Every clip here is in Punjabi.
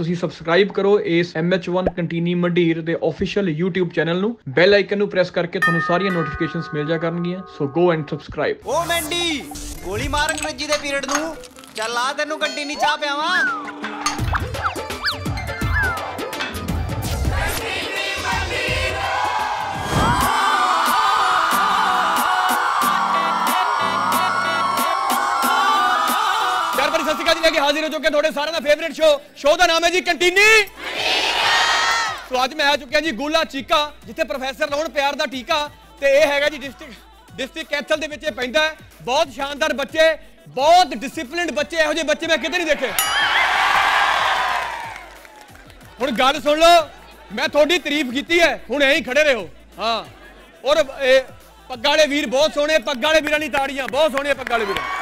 ਤੁਸੀਂ ਸਬਸਕ੍ਰਾਈਬ ਕਰੋ ਇਸ MH1 ਕੰਟੀਨੀ ਮੰਡੀਰ ਦੇ ਆਫੀਸ਼ੀਅਲ YouTube ਚੈਨਲ ਨੂੰ। ਬੈਲ ਆਈਕਨ ਨੂੰ ਪ੍ਰੈਸ ਕਰਕੇ ਤੁਹਾਨੂੰ ਸਾਰੀਆਂ ਨੋਟੀਫਿਕੇਸ਼ਨਸ ਮਿਲ ਜਾ ਕਰਨਗੀਆਂ। So go and subscribe. ਓ ਮੈਂਡੀ ਗੋਲੀ ਮਾਰ ਅੰਗਰੇਜ਼ੀ ਦੇ ਪੀਰੀਅਡ ਨੂੰ। ਚੱਲ ਆ ਤੈਨੂੰ ਕੰਟੀਨੀ ਚਾਹ ਪਿਆਵਾਂ। हाजिर हो चुके थोड़े सारे फेवरेट शो का नाम है जी कंटीनी। तो अज मैं आ चुका जी गुला चीका जिथे प्रोफैसर लाउण प्यार का टीका। तो यह है जी डिस्ट्रिक्ट कैथल के पैंदा है। बहुत शानदार बच्चे, बहुत डिसिपलिनड बच्चे, यहो ਜਿਹੇ बच्चे मैं किते नहीं देखे। हुण गल सुन लो, मैं थोड़ी तारीफ की है, हुण यहीं खड़े रहो। हाँ, और पग्गा वाले वीर बहुत सोहणे, पग्गा वाले वीरां दी ताड़ियां बहुत सोहणे पग्गा वाले वीर।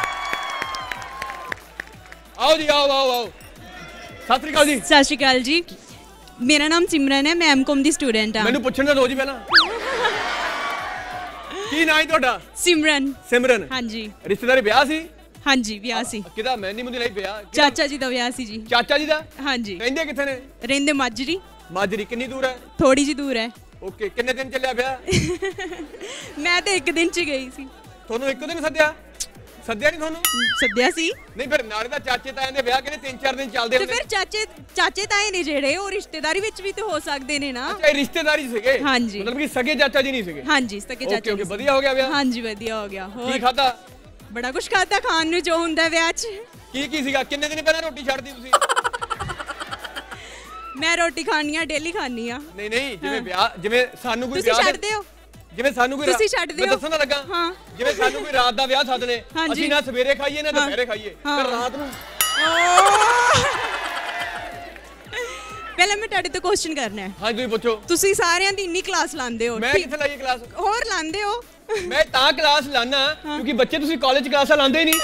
आओ जी, आओ आओ आओ। सत श्री अकाल जी। सत श्री अकाल जी। मेरा नाम सिमरन है, मैं M.Com दी स्टूडेंट हां। मैनू पुछण दा दो जी पहला की नाम है तुहाडा? सिमरन। सिमरन, हां जी। रिश्तेदारी ब्याह सी? हां जी, ब्याह सी। किदा मैं नहीं मुंदी नहीं ब्याह? चाचा जी दा ब्याह सी जी। चाचा जी दा? हां जी। रहिंदे किथे ने? रहिंदे माजरी। माजरी कितनी दूर है? थोड़ी जी दूर है। ओके, कितने दिन चलिया ब्याह? मैं तो एक दिन च गई सी। ਤੁਹਾਨੂੰ ਇੱਕ ਦਿਨ ਸੱਦਿਆ? सद्या नहीं थानू? सद्या सी नहीं, फिर नाले दा चाचे ताए दे ब्याह किने 3-4 दिन चलदे होंदे। ते फिर चाचे ताए ने जेड़े ओ रिश्तेदारी विच भी तो हो सकदे ने ना। अच्छा, रिश्तेदारी सीगे? हां जी। मतलब कि सगे चाचा जी नहीं सीगे? हां जी, सगे चाचा। ओके, बढ़िया हो गया ब्याह? हां जी, बढ़िया हो गया। हो की खादा? बड़ा कुछ खाता खान नु जो हुंदा ब्याह च। की सीगा? किन्ने दिन पहले रोटी छड्ड दी तुसी? मैं रोटी खानी आ, डेली खानी आ। नहीं नहीं, जिवें ब्याह, जिवें सानू कोई ब्याह तुसी छड्ड दियो, जिवें सानू कोई तुसी छड्ड दियो, मैं दसण लगा। हां, जिवें सानू कोई रात दा ब्याह सੱਦ ले, ਅਸੀਂ ਨਾ ਸਵੇਰੇ ਖਾਈਏ ਨਾ ਦੁਪਹਿਰੇ ਖਾਈਏ, ਪਰ ਰਾਤ ਨੂੰ। ਪਹਿਲਾਂ ਮੈਂ ਤੁਹਾਡੇ ਤੋਂ ਕੁਐਸਚਨ ਕਰਨਾ ਹੈ। ਹਾਂ, ਤੁਸੀਂ ਪੁੱਛੋ। ਤੁਸੀਂ ਸਾਰਿਆਂ ਦੀ ਇੰਨੀ ਕਲਾਸ ਲਾਉਂਦੇ ਹੋ, ਮੈਂ ਕਿੱਥੇ ਲਾਈ ਕਲਾਸ? ਹੋਰ ਲਾਉਂਦੇ ਹੋ? ਮੈਂ ਤਾਂ ਕਲਾਸ ਲਾਣਾ ਕਿਉਂਕਿ ਬੱਚੇ ਤੁਸੀਂ ਕਾਲਜ ਕਲਾਸਾਂ ਲਾਉਂਦੇ ਹੀ ਨਹੀਂ।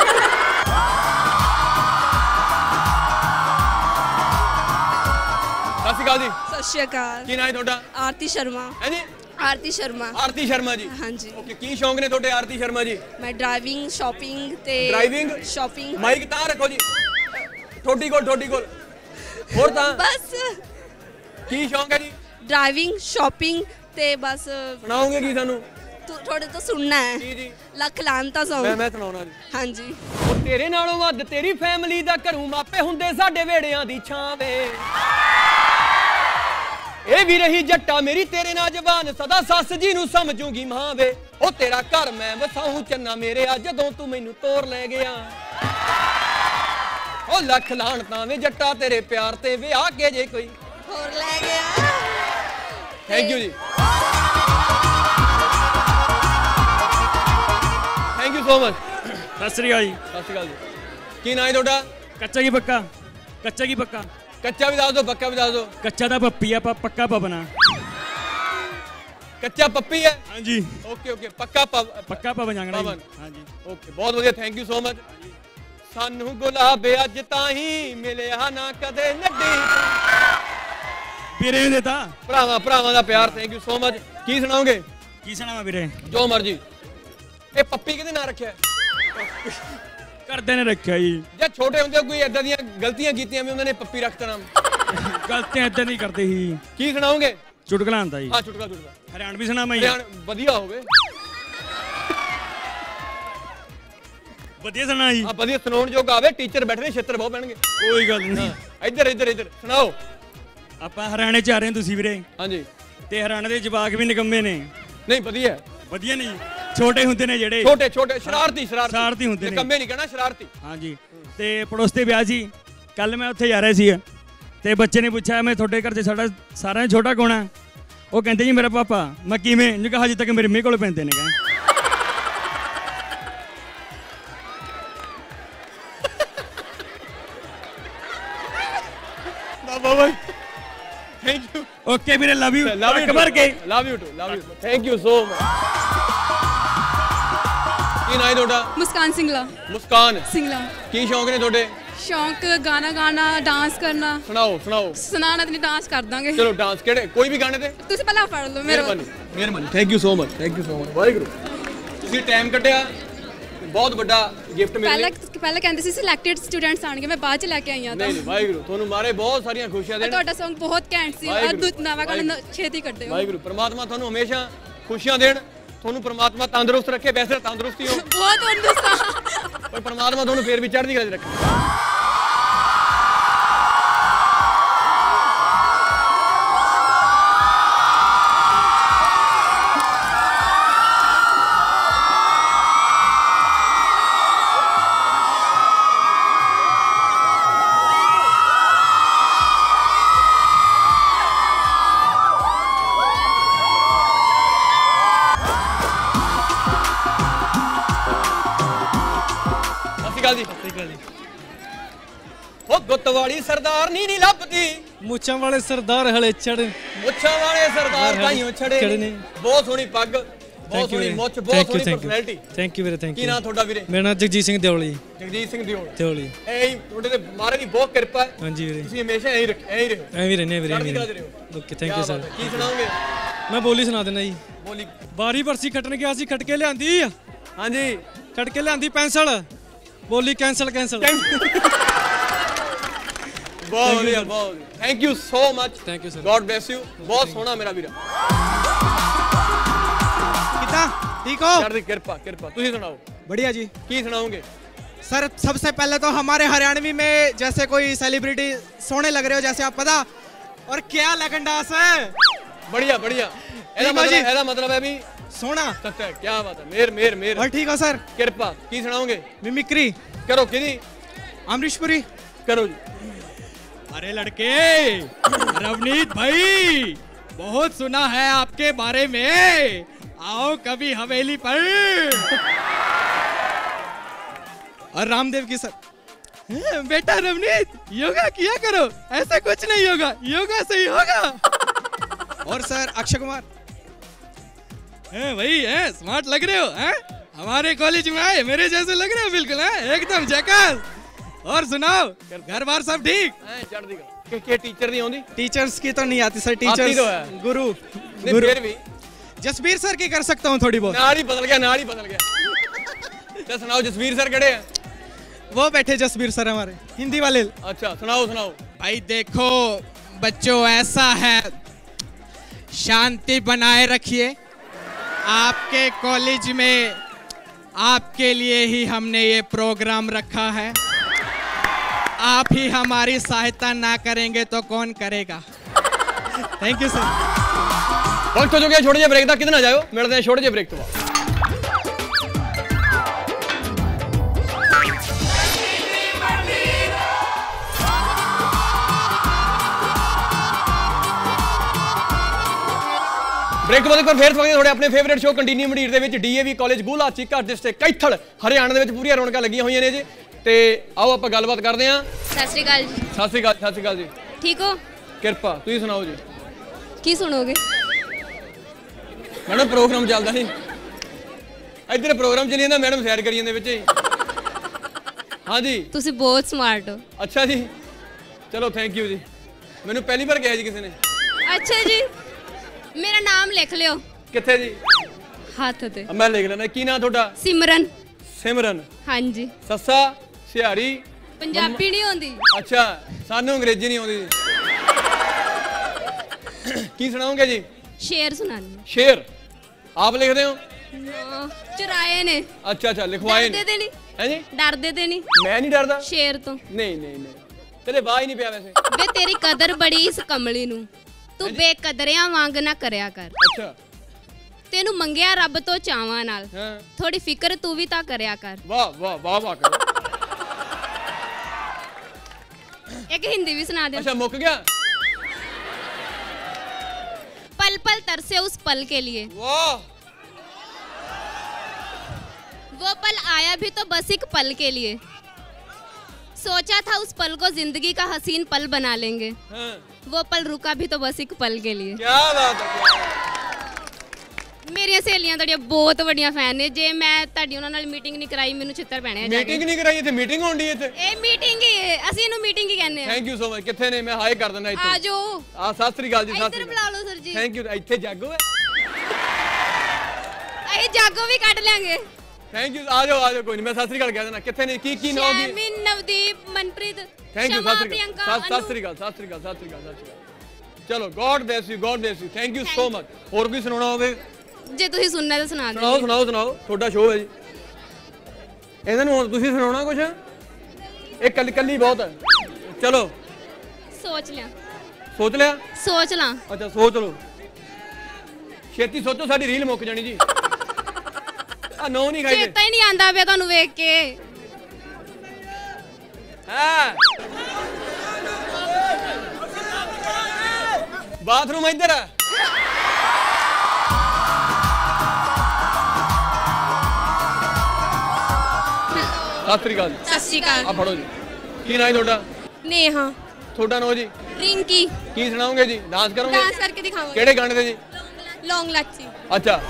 ਸਤਿ ਸ਼੍ਰੀ ਅਕਾਲ ਜੀ। ਸਤਿ ਸ਼੍ਰੀ ਅਕਾਲ। ਕੀ ਨਾਮ ਹੈ ਤੁਹਾਡਾ? ਆਰਤੀ ਸ਼ਰਮਾ। ਹੈ ਜੀ? आरती शर्मा। आरती शर्मा जी। हाँ जी। ओके, की शौक ने थोड़े आरती शर्मा जी? मैं ड्राइविंग, शॉपिंग ते ड्राइविंग, शॉपिंग। माइक तां रखो जी, ठोडी कोल और तां बस। की शौक है जी? ड्राइविंग, शॉपिंग ते बस। सुनाओगे की सानू? थोड़े तो सुनना है जी। लख लानता सॉन्ग मैं सुनाउणा जी। हाँ जी। ओ तेरे नालों वध तेरी फैमिली दा घरों मापे हुंदे साडे वेड़ियां दी छां वे। ਇਹ ਵੀ ਰਹੀ ਜੱਟਾ ਮੇਰੀ ਤੇਰੇ ਨਾਲ ਜ਼ਬਾਨ ਸਦਾ ਸੱਸ ਜੀ ਨੂੰ ਸਮਝੂਗੀ ਮਾਂ ਵੇ। ਉਹ ਤੇਰਾ ਘਰ ਮੈਂ ਵਸਾਉਂ ਚੰਨਾ ਮੇਰੇ ਆ ਜਦੋਂ ਤੂੰ ਮੈਨੂੰ ਤੋਰ ਲੈ ਗਿਆ। ਉਹ ਲੱਖ ਲਾਣ ਤਾਂ ਵੇ ਜੱਟਾ ਤੇਰੇ ਪਿਆਰ ਤੇ ਵਿਆਹ ਕੇ ਜੇ ਕੋਈ ਹੋਰ ਲੈ ਗਿਆ। ਥੈਂਕ ਯੂ ਜੀ, ਥੈਂਕ ਯੂ ਸੋ ਮਚ। ਸਤਿ ਸ੍ਰੀ ਅਕਾਲ ਜੀ। ਸਤਿ ਸ੍ਰੀ ਅਕਾਲ ਜੀ। ਕੀ ਨਾਂ ਹੈ ਤੁਹਾਡਾ? ਕੱਚਾ ਕੀ ਪੱਕਾ? ਕੱਚਾ ਕੀ ਪੱਕਾ? कच्चा भी दस दो, पक्का भी दस दो। कच्चा तो पप्पी है, पक्का पपना। कच्चा पप्पी है? हाँ जी। ओके ओके, पक्का पवन जांगड़ा। हाँ जी, ओके, बहुत बढ़िया, थैंक यू सो मच। सानू गुलाब अज ताही मिलिया ना कदे नड्डी वीरे देता भरावां दा प्यार। Thank you so much. की सुनाओगे? की सुनावा वीरे? जो मर्जी। ये पप्पी किहदे नाम रखिया? करदे ने रखिया जी। जे छोटे हुंदे कोई इदां दी गलतियां कीतियां भी उन्होंने पप्पी रखता नाम? गलतियां इदां नहीं करते ही। की सुनाओगे? चुटकुला आंदा जी। हां, चुटकुला हरियाणवी सुनावां जी। वधिया होवे, वधिया सुना जी। हां, वधिया सुनाउण जोग आवे। टीचर बैठे ने, छेत्र बहुत पैणगे। कोई गल नहीं। इधर इधर इधर सुनाओ। आपां हरियाणे च आ रहे हैं तुसीं वीरे। हां जी। ते हरियाणे दे जवाक भी निकम्मे ने। नहीं, वधिया वधिया नहीं, छोटे हुंदे ने जेड़े छोटे छोटे शरारती हुंदे ने। कंमे नहीं कहना, शरारती। हाँ जी। ते पड़ोसी ब्याह जी, कल मैं उत्थे जा रहा सी ते बच्चे ने पूछा मैं थोड़े घर च साडा सारा छोटा कौन है? वो कहते जी मेरा पापा। मैं किवें? मैं कहा अजे तक मेरे मम्मी कोल पैंदे ने। Thank you. ओके वीरे, लव यू। लव यू भर के। Love you too, love you. Thank you so much. की नाम है ਤੁਹਾਡਾ? मुस्कान सिंगला। मुस्कान सिंगला। की शौक ने ਤੁਹਾਡੇ? शौक गाना गाना, डांस करना। सुनाओ सुनाओ। सुनाना तो नहीं, डांस कर देंगे। चलो डांस केड़े कोई भी गाने ते? तुसी पहला पढ़ लो। मेहरबानी मेहरबानी। Thank you so much, thank you so much. Waheguru, तुसी टाइम कटिया ਬਹੁਤ ਵੱਡਾ ਗਿਫਟ ਮਿਲਿਆ। ਪਹਿਲਾਂ ਕਹਿੰਦੇ ਸੀ ਸਿਲੈਕਟਡ ਸਟੂਡੈਂਟਸ ਆਣਗੇ, ਮੈਂ ਬਾਅਦ ਚ ਲੈ ਕੇ ਆਈ ਆ। ਨਹੀਂ ਵਾਹਿਗੁਰੂ ਤੁਹਾਨੂੰ ਮਾਰੇ ਬਹੁਤ ਸਾਰੀਆਂ ਖੁਸ਼ੀਆਂ ਦੇਣ। ਤੁਹਾਡਾ Song ਬਹੁਤ ਘੈਂਟ ਸੀ, ਅਦਭੁਤ ਨਵਾਂ ਗਾਣਾ ਛੇਤੀ ਕੱਢਦੇ ਹੋ। ਵਾਹਿਗੁਰੂ ਪ੍ਰਮਾਤਮਾ ਤੁਹਾਨੂੰ ਹਮੇਸ਼ਾ ਖੁਸ਼ੀਆਂ ਦੇਣ, ਤੁਹਾਨੂੰ ਪ੍ਰਮਾਤਮਾ ਤੰਦਰੁਸਤ ਰੱਖੇ। ਵੈਸੇ ਤੰਦਰੁਸਤੀ ਹੋ ਬਹੁਤ ਤੰਦਰੁਸਤ, ਪਰ ਪ੍ਰਮਾਤਮਾ ਤੁਹਾਨੂੰ ਫੇਰ ਵੀ ਚੜ੍ਹਦੀ ਕਲਾ 'ਚ ਰੱਖੇ। ਗੁੱਤਵਾਲੀ ਸਰਦਾਰ ਨਹੀਂ ਲੱਭਦੀ, ਮੁੱਛਾਂ ਵਾਲੇ ਸਰਦਾਰ ਹਲੇ ਚੜੇ, ਮੁੱਛਾਂ ਵਾਲੇ ਸਰਦਾਰ ਕਾਈਓ ਛੜੇ ਨੇ। ਬਹੁਤ ਸੋਹਣੀ ਪੱਗ, ਬਹੁਤ ਸੋਹਣੀ ਮੁੱਛ, ਬਹੁਤ ਸੋਹਣੀ ਪਰਸਨੈਲਿਟੀ। ਥੈਂਕ ਯੂ ਵੀਰੇ, ਥੈਂਕ ਯੂ। ਕੀ ਨਾਮ ਤੁਹਾਡਾ ਵੀਰੇ? ਮੇਰਾ ਨਾਮ ਜਗਜੀਤ ਸਿੰਘ ਦਿਓਲੀ। ਜਗਜੀਤ ਸਿੰਘ ਦਿਓਲੀ। ਦਿਓਲੀ ਤੁਹਾਡੇ ਤੇ ਮਹਾਰਾਜ ਦੀ ਬਹੁਤ ਕਿਰਪਾ ਹੈ। ਹਾਂਜੀ ਵੀਰੇ, ਤੁਸੀਂ ਹਮੇਸ਼ਾ ਐਂ ਹੀ ਰਹੋ। ਐਵੇਂ ਰਹਿੰਦੇ ਵੀਰੇ, ਓਕੇ ਥੈਂਕ ਯੂ ਸਰ। ਕੀ ਸੁਣਾਓਗੇ? ਮੈਂ ਬੋਲੀ ਸੁਣਾ ਦਿੰਦਾ ਜੀ। ਬੋਲੀ। ਬਾਰੀ ਬਰਸੀ ਖੱਟਣ ਗਿਆ ਸੀ, ਖੱਟ ਕੇ ਲਿਆਂਦੀ। ਹਾਂਜੀ, ਖੱਟ ਕੇ ਲਿਆਂਦੀ ਪੈਨਸਲ, ਬੋਲੀ ਕੈਂਸਲ ਕੈਂਸਲ। ਬਹੁਤ ਵਧੀਆ, ਬਹੁਤ thank you so much. Thank you sir, god bless you. ਬਹੁਤ ਸੋਹਣਾ ਮੇਰਾ ਵੀਰਾ। कितना ठीक हो? चढ़ दी कृपा कृपा। तुसी सुनाओ। बढ़िया जी। की सुनाओगे? सर सबसे पहले तो हमारे हरियाणवी में जैसे कोई सेलिब्रिटी सोने लग रहे हो जैसे आप पता, और क्या लगंडास है। बढ़िया बढ़िया। ऐसा मतलब है भी सोना। सत्य, क्या बात है। मेर मेर मेर। और ठीक हो सर? कृपा। की सुनाओगे? मिमिक्री करो। किदी? अमरीशपुरी करो जी। अरे लड़के, रवनीत भाई बहुत सुना है आपके बारे में, आओ कभी हवेली पर। और रामदेव की सर, बेटा रवनीत योगा किया करो, ऐसा कुछ नहीं होगा, योगा से ही होगा। और सर अक्षय कुमार, भाई स्मार्ट लग रहे हो, हमारे कॉलेज में आए, मेरे जैसे लग रहे हो बिल्कुल, एकदम झकास। और सुनाओ, घर बार सब ठीक? के टीचर नहीं होती? टीचर्स की तो नहीं आती सर, टीचर्स तो है। गुरु फिर भी जसबीर सर की कर सकता हूँ थोड़ी बहुत। नाल ही बदल गया। तो सुनाओ, जसबीर सर कड़े हैं? वो बैठे जसबीर सर हमारे हिंदी वाले। अच्छा सुनाओ सुनाओ। भाई देखो बच्चों, ऐसा है, शांति बनाए रखिए। आपके कॉलेज में आपके लिए ही हमने ये प्रोग्राम रखा है, आप ही हमारी सहायता ना करेंगे तो कौन करेगा। Thank you sir. वक्त हो चुका है छोटे ਜਿਹੇ ब्रेक ਦਾ, किधर ना जाओ, मिलते हैं छोटे ਜਿਹੇ ब्रेक तो बाद। ब्रेक तो बाद एक बार फिर स्वागत है थोड़े अपने फेवरेट शो कंटीनी मंडीर ਦੇ ਵਿੱਚ D.A.V college Guhla Cheeka district Kaithal Haryana ਦੇ ਵਿੱਚ ਪੂਰੀਆਂ ਰੌਣਕਾਂ ਲੱਗੀਆਂ ਹੋਈਆਂ ਨੇ ਜੀ। ਤੇ ਆਓ ਆਪਾਂ ਗੱਲਬਾਤ ਕਰਦੇ ਹਾਂ। ਸਤਿ ਸ਼੍ਰੀ ਅਕਾਲ ਜੀ। ਸਤਿ ਸ਼੍ਰੀ ਅਕਾਲ। ਸਤਿ ਸ਼੍ਰੀ ਅਕਾਲ ਜੀ। ਠੀਕ ਹੋ? ਕਿਰਪਾ। ਤੁਸੀਂ ਸੁਣਾਓ ਜੀ। ਕੀ ਸੁਣੋਗੇ? मैडम प्रोग्राम चलता नहीं, इधर प्रोग्राम चली जाता, मैडम सैर करी जाते विच। हाँ जी, तुसी बहुत स्मार्ट हो। अच्छा जी, चलो थैंक यू जी। मैंने पहली बार कहा जी किसी ने। अच्छा जी, मेरा नाम लिख लियो। किथे जी? हाथ ते। मैं लिख लेना। की नाम थोड़ा? सिमरन। सिमरन। हाँ जी। सस्सा सिहारी पंजाबी नहीं आती। अच्छा, सानू अंग्रेजी नहीं आती। की सुनाओगे जी? शेर सुनानी। शेर आप लिखते हो? चुराए ने। अच्छा अच्छा, लिखवाए ने। डरदे नहीं है जी? डरदे ते नहीं। मैं नहीं डरदा शेर तो। नहीं नहीं नहीं, तेरे बाह ही नहीं पिया वैसे। वे तेरी कदर बड़ी इस कमली नू, तू बेकदरियां वांग ना करया कर। अच्छा, तेनू मंगया रब तो चावां नाल, थोड़ी फिक्र तू भी ता करया कर। वाह वाह वाह वाह कर। एक हिंदी भी सुना दे। अच्छा मुक गया। पल पल तरसे उस पल के लिए, वाह। वो पल आया भी तो बस एक पल के लिए, सोचा था उस पल को जिंदगी का हसीन पल बना लेंगे, वो पल रुका भी तो बस एक पल के लिए। क्या बात है। मेरिया सहेलियां ਤੁਹਾਡੀਆਂ ਬਹੁਤ ਵੱਡੀਆਂ ਫੈਨ ਨੇ। ਜੇ ਮੈਂ ਤੁਹਾਡੀ ਉਹਨਾਂ ਨਾਲ ਮੀਟਿੰਗ ਨਹੀਂ ਕਰਾਈ ਮੈਨੂੰ ਛਿੱਤਰ ਪੈਣੇ ਆ। ਮੀਟਿੰਗ ਨਹੀਂ ਕਰਾਈ ਇੱਥੇ? ਮੀਟਿੰਗ ਹੋਣੀ ਇੱਥੇ। ਇਹ ਮੀਟਿੰਗ ਹੀ ਹੈ, ਅਸੀਂ ਇਹਨੂੰ ਮੀਟਿੰਗ ਹੀ ਕਹਿੰਦੇ ਆ। Thank you so much. ਕਿੱਥੇ ਨੇ? ਮੈਂ ਹਾਈ ਕਰ ਦਿੰਦਾ ਇੱਥੇ। ਆ ਜਾਓ। ਆ ਸਤਿ ਸ੍ਰੀ ਅਕਾਲ ਜੀ। ਸਤਿ ਸ੍ਰੀ ਅਕਾਲ। ਬੁਲਾ ਲਓ ਸਰ ਜੀ। Thank you. ਇੱਥੇ ਜਾਗੋ ਹੈ? ਅਸੀਂ ਜਾਗੋ ਵੀ ਕੱਢ ਲਾਂਗੇ। ਥੈਂਕ ਯੂ ਆ ਜਾਓ ਕੋਈ ਨਹੀਂ ਮੈਂ ਸਤਿ ਸ੍ਰੀ ਅਕਾਲ ਕਹਿ ਦੇਣਾ ਕਿੱਥੇ ਨੇ ਕੀ ਨਾਮ ਕੀ ਸ਼ੈਮਿਨ ਨਵਦੀਪ ਮਨਪ੍ਰੀਤ ਥੈਂਕ ਯੂ ਸਤਿ ਸ੍ਰੀ ਅਕਾਲ ਚਲੋ god bless you thank you so much ਹੋਰ ਵੀ ਸੁਣਾਉਣਾ ਹੋਵੇ ਜੇ ਤੁਸੀਂ ਸੁਣਨਾ ਤਾਂ ਸੁਣਾ ਦਿਓ ਸੁਣਾਓ ਤੁਹਾਡਾ ਸ਼ੋਅ ਹੈ ਜੀ ਇਹਨਾਂ ਨੂੰ ਤੁਸੀਂ ਸੁਣਾਉਣਾ ਕੁਝ ਇਹ ਕੱਲੀ ਬਹੁਤ ਹੈ ਚਲੋ ਸੋਚ ਲਿਆ ਅੱਛਾ ਸੋਚ ਲਓ ਛੇਤੀ ਸੋਚੋ ਸਾਡੀ ਰੀਲ ਮੁੱਕ ਜਾਣੀ ਜੀ ਆ ਨੋ ਨਹੀਂ ਖਾਈਦੇ ਚੇਤਾ ਹੀ ਨਹੀਂ ਆਂਦਾ ਪਿਆ ਤੁਹਾਨੂੰ ਵੇਖ ਕੇ ਹਾਂ ਬਾਥਰੂਮ ਇੱਧਰ ਹੈ ਸਤਿ ਸ੍ਰੀ ਅਕਾਲ ਆ ਫੜੋ ਜੀ ਕੀ ਨਾਂ ਹੈ ਤੁਹਾਡਾ ਨੇਹਾ ਤੁਹਾਡਾ ਨਾਂ ਜੀ ਰਿੰਕੀ ਕੀ ਸੁਣਾਓਗੇ ਜੀ ਡਾਂਸ ਕਰੋਗੇ ਡਾਂਸ ਕਰਕੇ ਦਿਖਾਵਾਂਗੇ ਕਿਹੜੇ ਗਾਣੇ ਤੇ ਜੀ ਲੌਂਗ ਲੱਚੀ ਅੱਛਾ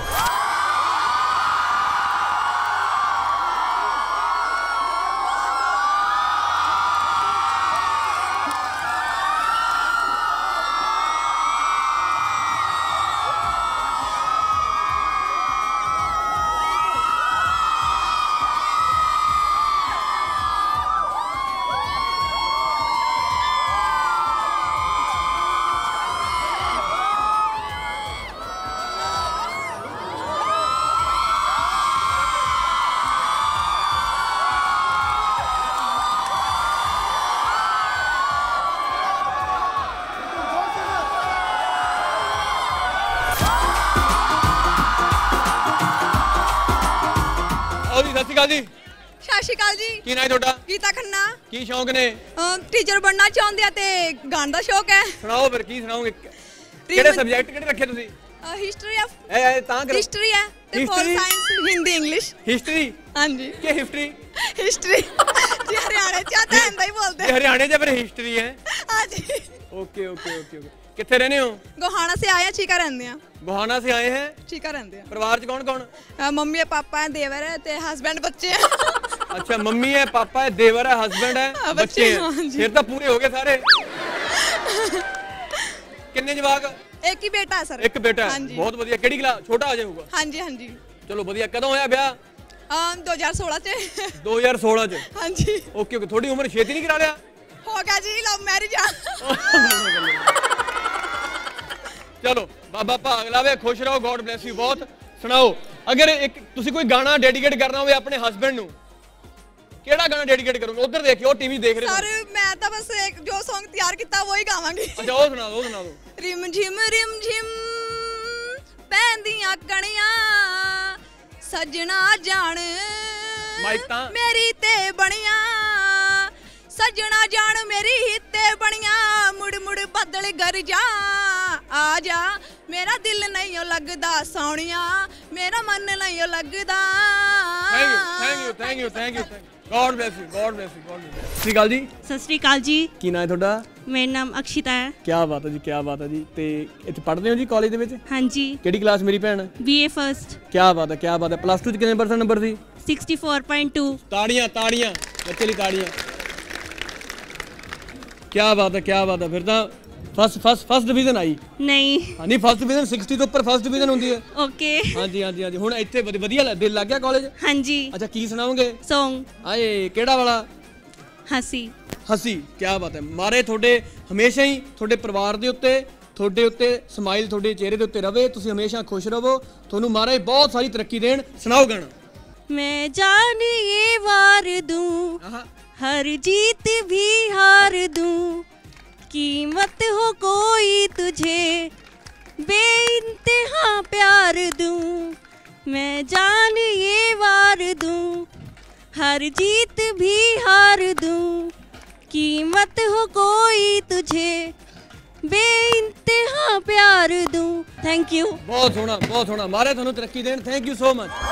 ਸਤਿ ਸ਼੍ਰੀ ਅਕਾਲ ਜੀ ਕੀ ਨਾਂ ਹੈ ਤੁਹਾਡਾ ਗੀਤਾ ਖੰਨਾ ਕੀ ਸ਼ੌਂਕ ਨੇ ਟੀਚਰ ਬਣਨਾ ਚਾਹੁੰਦੇ ਆ ਤੇ ਗਾਣ ਦਾ ਸ਼ੌਕ ਹੈ ਸੁਣਾਓ ਫਿਰ ਕੀ ਸੁਣਾਓਗੇ ਕਿਹੜੇ ਸਬਜੈਕਟ ਕਿਹੜੇ ਰੱਖੇ ਤੁਸੀਂ ਹਿਸਟਰੀ ਆਫ ਤਾਂ ਕਰੋ ਹਿਸਟਰੀ ਹੈ ਤੇ for science Hindi English history ਹਾਂਜੀ ਕੀ ਹਿਸਟਰੀ ਜੀ ਹਰਿਆਣੇ ਚ ਤਾਂ ਐਂਦਾ ਹੀ ਬੋਲਦੇ ਹਰਿਆਣੇ ਚ ਫਿਰ ਹਿਸਟਰੀ ਹੈ ਹਾਂਜੀ ओके कितने रहने हो गोहाना से आए हैं चीका रहते हैं गोहाना से आए हैं चीका रहते हैं परिवार च कौन कौन मम्मी है पापा है देवर है ते हस्बैंड बच्चे हैं अच्छा मम्मी है पापा है देवर है हस्बैंड है बच्चे हैं फिर तो पूरे हो गए सारे कितने जवाक एक ही बेटा है सर एक बेटा है बहुत बढ़िया केड़ी क्लास छोटा आ जाऊगा हां जी चलो बढ़िया कदों होया ब्याह 2016 च 2016 च हां जी ओके थोड़ी उम्र छेती नहीं करा लिया हो गया जी लव मैरिज चलो बाबा भाग लावे खुश रहो गॉड ब्लेस यू बहुत सुनाओ अगर एक तुसी कोई गाना डेडिकेट करना हो अपने हस्बैंड नु केड़ा गाना डेडिकेट करोगे उधर देखियो टीवी देख रहे हो सर मैं तो बस एक जो सॉन्ग तैयार किया वही गावांगी अच्छा वो सुना दो रिम झिम पैंदियां कणियां सजना जान माइक ता मेरी ते बणियां सजना जान मेरी हिते बनिया मुड़ मुड़ बदल घर जा आ जा मेरा दिल नहीं लगदा सोनिया मेरा मन नहीं लगदा thank you god bless you सत श्री अकाल जी सत श्री अकाल जी की नाम है ਤੁਹਾਡਾ मेरा नाम अक्षिता है क्या बात है जी ਤੇ ਇੱਥੇ ਪੜ੍ਹਦੇ ਹੋ ਜੀ ਕਾਲਜ ਦੇ ਵਿੱਚ हाँ जी ਕਿਹੜੀ ਕਲਾਸ ਮੇਰੀ ਭੈਣ BA फर्स्ट क्या बात है प्लस 2 ਚ ਕਿੰਨੇ % ਨੰਬਰ ਸੀ 64.2 ਤਾੜੀਆਂ ਬੱਚੇ ਲਈ ਤਾੜੀਆਂ क्या बात है फिर तो फर्स्ट डिवीजन आई नहीं हाँ नहीं फर्स्ट डिवीजन 60 तो ऊपर फर्स्ट डिवीजन होती है ओके हाँ जी हुण इत्थे वधिया दिल लग गया कॉलेज हाँ जी अच्छा की सुनाओगे सॉन्ग आए केड़ा वाला हसी क्या बात है मारे थोड़े हमेशा ही थोड़े परिवार दे उत्ते स्माइल थोड़े चेहरे दे उत्ते रवे तुसी हमेशा खुश रहो थोनू महाराज बहुत सारी तरक्की देन सुनाओ गाना मैं जान ये वार दूं हर जीत भी हार दूं कीमत हो कोई तुझे बेइंतहा प्यार दूं मैं जान ये वार दूं हर जीत भी हार दूं कीमत हो कोई तुझे बेइंतहा प्यार दूं थैंक यू बहुत सोहना मारे थानू तरक्की देन थैंक यू सो मच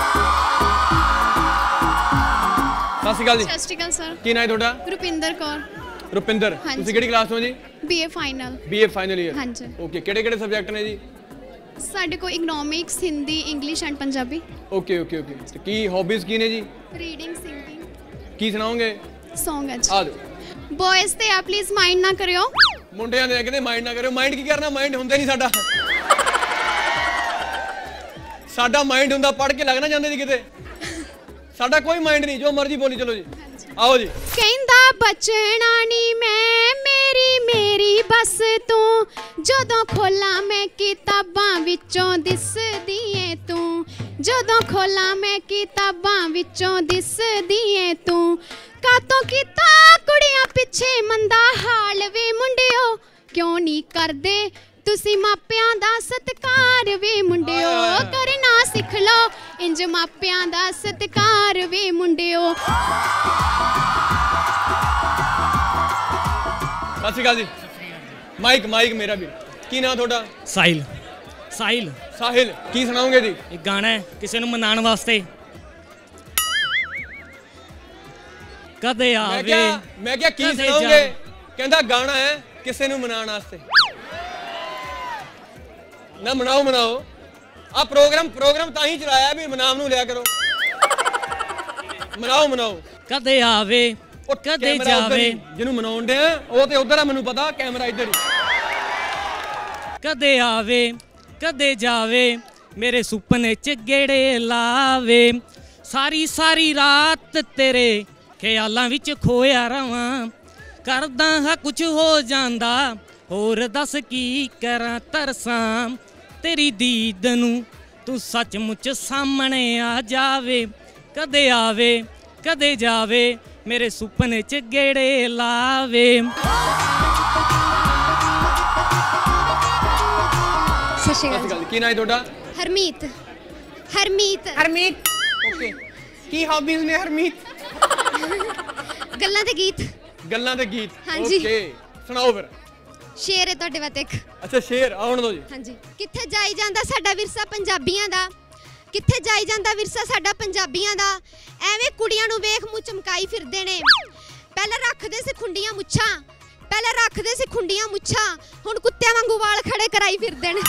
ਸਤਿ ਸ਼੍ਰੀ ਅਕਾਲ ਸਰ ਕੀ ਨਾਮ ਹੈ ਤੁਹਾਡਾ ਰੁਪਿੰਦਰ ਤੁਸੀਂ ਕਿਹੜੀ ਕਲਾਸ ਤੋਂ ਜੀ BA ਫਾਈਨਲ ਈਅਰ ਹਾਂਜੀ ਓਕੇ ਕਿਹੜੇ ਸਬਜੈਕਟ ਨੇ ਜੀ ਸਾਡੇ ਕੋਲ economics Hindi English and Punjabi okay ਤੇ ਕੀ ਹੌਬੀਜ਼ ਕੀ ਨੇ ਜੀ ਰੀਡਿੰਗ ਸਿੰਗਿੰਗ ਕੀ ਸੁਣਾਓਗੇ ਸੌਂਗ ਅੱਜ ਆ ਜਾਓ ਬॉयਜ਼ ਤੇ ਆ ਪਲੀਜ਼ ਮਾਈਂਡ ਨਾ ਕਰਿਓ ਮੁੰਡਿਆਂ ਦੇ ਕਹਿੰਦੇ ਮਾਈਂਡ ਨਾ ਕਰਿਓ ਮਾਈਂਡ ਕੀ ਕਰਨਾ ਮਾਈਂਡ ਹੁੰਦਾ ਨਹੀਂ ਸਾਡਾ ਮਾਈਂਡ ਹੁੰਦਾ ਪੜ੍ਹ ਕੇ ਲੱਗ ਨਾ ਜਾਂਦੇ ਜੀ ਕਿਤੇ ਸਾਡਾ ਕੋਈ ਮਾਈਂਡ ਨਹੀਂ, ਜੋ ਮਰਜ਼ੀ ਬੋਲੀ ਚਲੋ ਜੀ। आओ जी। कहंदा बचना नी मैं मेरी बस तू जदों खोला मैं किताबां विचों दिसदी ऐ तू जदों खोला मैं किताबां विचों दिसदी ऐ तू कातों कीता कुड़ियां पिछे मंदा हाल वे मुंडियो क्यों नी करदे तुसी मापियां दा सत्कार वे मुंडियो करना सिख लो इंज मापियां दा सत्कार वे मुंडियो। सत श्री अकाल जी। माइक माइक मेरा भी की नाम थोड़ा? साहिल। साहिल साहिल की सुनाओगे जी? एक गाना है किसी ने मनाने वास्ते। कदे आवे मैं क्या की सुनाओगे? कहंदा गाना है किसी ने मनाने वास्ते। ना मनाओ मनाओ आ प्रोग्राम तां ही चलाया भी मनाम नूं लिया करो। मनाओ मनाओ। कदे आवे कदे जावे जिन्हों मनाउण दे ओ ते उधर है मैनूं पता कैमरा इधर ही। कदे आवे कदे जावे मेरे सुपने च गेड़े लावे सारी सारी रात तेरे ख्यालां विच खोया रवां करदा हा कुछ हो जांदा होर दस की करां तरसां तेरी दीद नूं तू सचमुच सामने आ जावे कदे आवे कदे जावे मेरे सुपने च गेड़े लावे। सत श्री अकाल। की नाम है ਤੁਹਾਡਾ? हरमीत। हरमीत हरमीत ओके की हॉबीज ने हरमीत? गल्लां ते गीत। गल्लां ते गीत हाँ जी। ओके सुनाओ फिर। शेर है ਤੁਹਾਡੇ ਵਾਸਤੇ ਇੱਕ। अच्छा शेर ਆਉਣ ਦਿਓ ਜੀ। ਹਾਂਜੀ ਕਿੱਥੇ ਜਾਈ ਜਾਂਦਾ ਸਾਡਾ ਵਿਰਸਾ ਪੰਜਾਬੀਆਂ ਦਾ ਕਿੱਥੇ ਜਾਈ ਜਾਂਦਾ ਵਿਰਸਾ ਸਾਡਾ ਪੰਜਾਬੀਆਂ ਦਾ ਐਵੇਂ ਕੁੜੀਆਂ ਨੂੰ ਵੇਖ ਮੂੰਹ ਚਮਕਾਈ ਫਿਰਦੇ ਨੇ ਪਹਿਲਾਂ ਰੱਖਦੇ ਸੀ ਖੁੰਡੀਆਂ ਮੁੱਛਾਂ ਪਹਿਲਾਂ ਰੱਖਦੇ ਸੀ ਖੁੰਡੀਆਂ ਮੁੱਛਾਂ ਹੁਣ ਕੁੱਤਿਆਂ ਵਾਂਗੂ ਵਾਲ ਖੜੇ ਕਰਾਈ ਫਿਰਦੇ ਨੇ।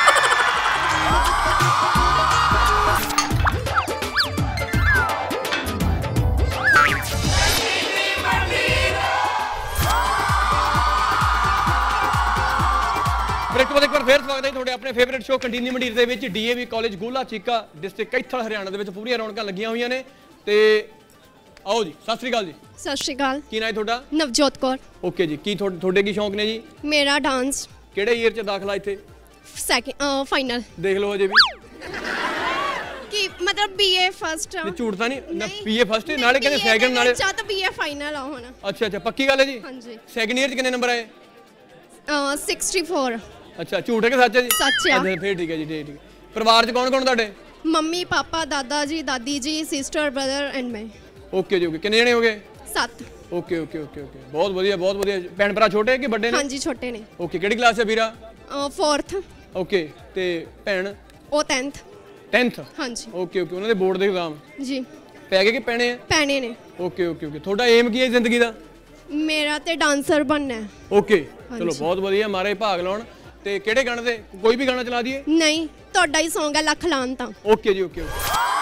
ब्रेक बाद एक बार फिर स्वागत है ਤੁਹਾਡੇ ਆਪਣੇ ਫੇਵਰਿਟ ਸ਼ੋ ਕੰਟੀਨੀ ਮੰਡੀਰ ਦੇ ਵਿੱਚ ਡੀਏਵੀ ਕਾਲਜ ਗੋਲਾ ਚੀਕਾ ਡਿਸਟ੍ਰਿਕਟ ਕੈਥਲ ਹਰਿਆਣਾ ਦੇ ਵਿੱਚ ਪੂਰੀਆਂ ਰੌਣਕਾਂ ਲੱਗੀਆਂ ਹੋਈਆਂ ਨੇ ਤੇ ਆਓ ਜੀ ਸਤਿ ਸ੍ਰੀ ਅਕਾਲ ਜੀ। ਸਤਿ ਸ਼੍ਰੀ ਅਕਾਲ। ਕੀ ਨਾਮ ਹੈ ਤੁਹਾਡਾ? ਨਵਜੋਤ ਕੌਰ। ਓਕੇ ਜੀ ਕੀ ਤੁਹਾਡੇ ਕੀ ਸ਼ੌਂਕ ਨੇ ਜੀ? ਮੇਰਾ ਡਾਂਸ। ਕਿਹੜੇ ਈਅਰ ਚ ਦਾਖਲਾ ਇੱਥੇ? Second final. ਦੇਖ ਲਓ ਅਜੇ ਵੀ ਕੀ ਮਤਲਬ ਬੀਏ ਫਸਟ। ਨਹੀਂ ਝੂਠ ਤਾਂ ਨਹੀਂ ਨਾ ਬੀਏ ਫਸਟ ਨਾਲੇ ਕਹਿੰਦੇ ਸੈਕਿੰਡ ਨਾਲੇ ਚਾਹ ਤਾਂ ਬੀਏ ਫਾਈਨਲ ਆ ਹੁਣ। ਅੱਛਾ ਅੱਛਾ ਪੱਕੀ ਗੱਲ ਹੈ ਜੀ? ਹਾਂਜੀ। ਸੈਕਿੰਡ ਈਅਰ ਚ ਕਿੰਨੇ ਨੰਬਰ ਆਏ? 64। अच्छा झूठ है कि सच है जी? सच है। फिर ठीक है जी ठीक है। परिवार च कौन कौन ਤੁਹਾਡੇ? मम्मी पापा दादा जी दादी जी सिस्टर ब्रदर एंड मैं। ओके जी ओके कितने जने हो गए? 7। ओके ओके ओके ओके बहुत बढ़िया भैन भरा छोटे कि बड़े ने? हाँ जी छोटे ने। ओके केड़ी क्लास है वीरा? 4th। ओके ते भैन? ओ 10th। 10th हाँ जी। ओके ओके उन्होंने बोर्ड दे एग्जाम जी पै गए कि पैने हैं? पैने ने। ओके ओके ओके ਤੁਹਾਡਾ एम की है जिंदगी ਦਾ? मेरा ते डांसर बनना है। ओके चलो बहुत बढ़िया मारे भाग लाउण ਤੇ ਕਿਹੜੇ ਗਾਣੇ ਤੇ ਕੋਈ ਵੀ ਗਾਣਾ ਚਲਾ ਦਈਏ? ਨਹੀਂ ਤੁਹਾਡਾ ਹੀ ਸੌਂਗ ਹੈ ਲੱਖ ਲਾਨ ਤਾਂ। ਓਕੇ ਜੀ ਓਕੇ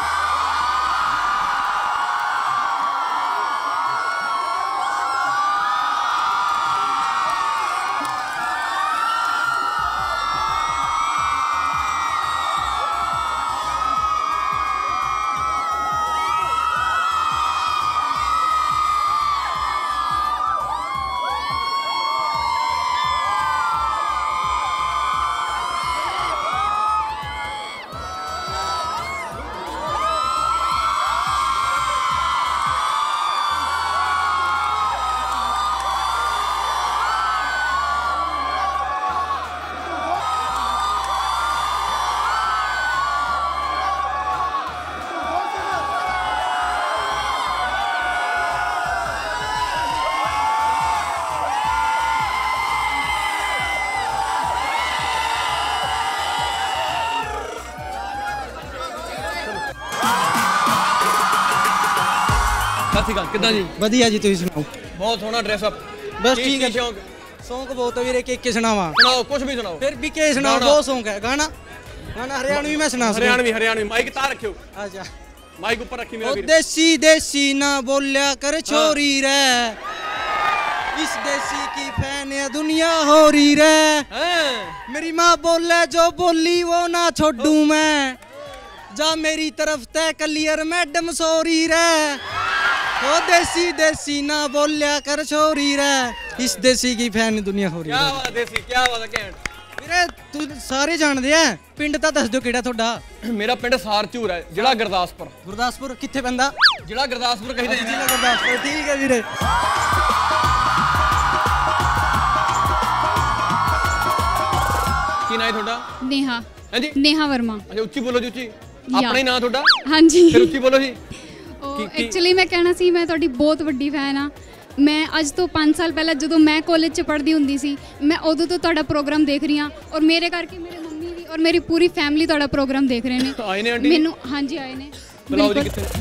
ਕਿੱਦਾਂ ਜੀ? ਵਧੀਆ ਜੀ ਤੁਸੀਂ ਸੁਣਾਓ? ਬਹੁਤ ਸੋਹਣਾ ਡਰੈਸ ਅਪ ਬਸ ਠੀਕ ਹੈ। ਸ਼ੌਂਕ ਸੌਂਗ ਬਹੁਤ ਹੈ ਵੀਰੇ ਕਿ ਸੁਣਾਵਾ? ਸੁਣਾਓ ਕੁਝ ਵੀ ਸੁਣਾਓ। ਫਿਰ ਵੀ ਕਿ ਸੁਣਾਓ ਬਹੁਤ ਸੌਂਗ ਹੈ ਗਾਣਾ ਹਰਿਆਣਵੀ ਮੈਂ ਸੁਣਾ ਹਰਿਆਣਵੀ ਮਾਈਕ ਤਾਂ ਰੱਖਿਓ। ਅੱਛਾ ਮਾਈਕ ਉੱਪਰ ਰੱਖੀ ਮੇਰਾ ਵੀਰ। ਦੇਸੀ ਦੇਸੀ ਨਾ ਬੋਲਿਆ ਕਰ ਛੋਰੀ ਰਹਿ इस देसी की फैन है दुनिया हो रही रे। मेरी माँ बोले जो बोली वो ना छोड़ू मैं जा मेरी तरफ तय कलियर मैडम सॉरी रे ओ देसी देसी ना बोलिया कर छोरी रे इस देसी की फैन दुनिया हो रही क्या बात देसी क्या बात है कैंट ਵੀਰੇ ਤੂੰ ਸਾਰੇ ਜਾਣਦੇ ਆ ਪਿੰਡ ਤਾਂ ਦੱਸ ਦਿਓ ਕਿਹੜਾ ਤੁਹਾਡਾ ਮੇਰਾ ਪਿੰਡ ਸਾਰਚੂਰ ਹੈ ਜ਼ਿਲ੍ਹਾ ਗੁਰਦਾਸਪੁਰ ਗੁਰਦਾਸਪੁਰ ਕਿੱਥੇ ਪੈਂਦਾ ਜ਼ਿਲ੍ਹਾ ਗੁਰਦਾਸਪੁਰ ਕਹਿੰਦੇ ਜੀ ਜ਼ਿਲ੍ਹਾ ਗੁਰਦਾਸਪੁਰ ਠੀਕ ਹੈ ਵੀਰੇ ਕੀ ਨਾਂ ਹੈ ਤੁਹਾਡਾ नेहा ਹਾਂਜੀ नेहा वर्मा ਅੱਛਾ ਉੱਚੀ ਬੋਲੋ ਜੀ ਉੱਚੀ ਆਪਣਾ ਹੀ ਨਾਂ ਤੁਹਾਡਾ ਹਾਂਜੀ ਫਿਰ ਉੱਚੀ ਬੋਲੋ ਜੀ ਐਕਚੁਅਲੀ ਮੈਂ ਕਹਿਣਾ ਸੀ ਮੈਂ ਤੁਹਾਡੀ ਬਹੁਤ ਵੱਡੀ ਫੈਨ ਆ ਮੈਂ ਅੱਜ ਤੋਂ 5 ਸਾਲ ਪਹਿਲਾਂ ਜਦੋਂ ਮੈਂ ਕਾਲਜ 'ਚ ਪੜ੍ਹਦੀ ਹੁੰਦੀ ਸੀ ਮੈਂ ਉਦੋਂ ਤੋਂ ਤੁਹਾਡਾ ਪ੍ਰੋਗਰਾਮ ਦੇਖ ਰਹੀ ਹਾਂ ਔਰ ਮੇਰੇ ਕਰਕੇ ਮੇਰੇ ਮੰਮੀ ਵੀ ਔਰ ਮੇਰੀ ਪੂਰੀ ਫੈਮਿਲੀ ਤੁਹਾਡਾ ਪ੍ਰੋਗਰਾਮ ਦੇਖ ਰਹੇ ਨੇ ਆਏ ਨੇ ਆਂਟੀ ਮੈਨੂੰ ਹਾਂਜੀ ਆਏ ਨੇ ਬੁਲਾਓ ਜੀ ਕਿੱਥੇ